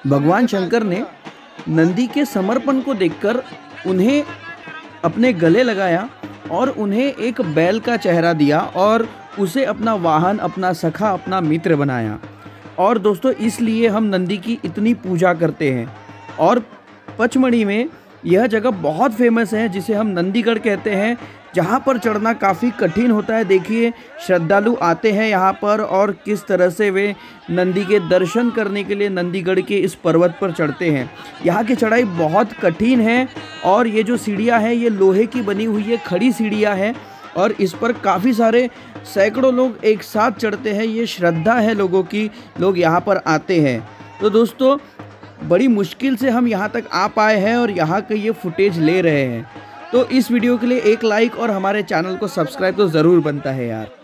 भगवान शंकर ने नंदी के समर्पण को देखकर उन्हें अपने गले लगाया और उन्हें एक बैल का चेहरा दिया और उसे अपना वाहन, अपना सखा, अपना मित्र बनाया। और दोस्तों इसलिए हम नंदी की इतनी पूजा करते हैं। और पचमढ़ी में यह जगह बहुत फेमस है जिसे हम नंदीगढ़ कहते हैं, जहाँ पर चढ़ना काफ़ी कठिन होता है। देखिए श्रद्धालु आते हैं यहाँ पर और किस तरह से वे नंदी के दर्शन करने के लिए नंदीगढ़ के इस पर्वत पर चढ़ते हैं। यहाँ की चढ़ाई बहुत कठिन है और ये जो सीढ़ियाँ हैं ये लोहे की बनी हुई है, खड़ी सीढ़ियाँ हैं और इस पर काफ़ी सारे सैकड़ों लोग एक साथ चढ़ते हैं। ये श्रद्धा है लोगों की, लोग यहाँ पर आते हैं। तो दोस्तों बड़ी मुश्किल से हम यहाँ तक आ पाए हैं और यहाँ का ये फुटेज ले रहे हैं। तो इस वीडियो के लिए एक लाइक और हमारे चैनल को सब्सक्राइब तो ज़रूर बनता है यार।